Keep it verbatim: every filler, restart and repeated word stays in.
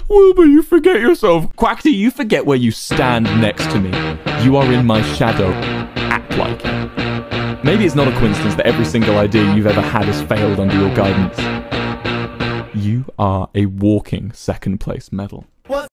Wilbur, you forget yourself. Quackity, you forget where you stand next to me. You are in my shadow. Act like it. Maybe it's not a coincidence that every single idea you've ever had has failed under your guidance. You are a walking second place medal.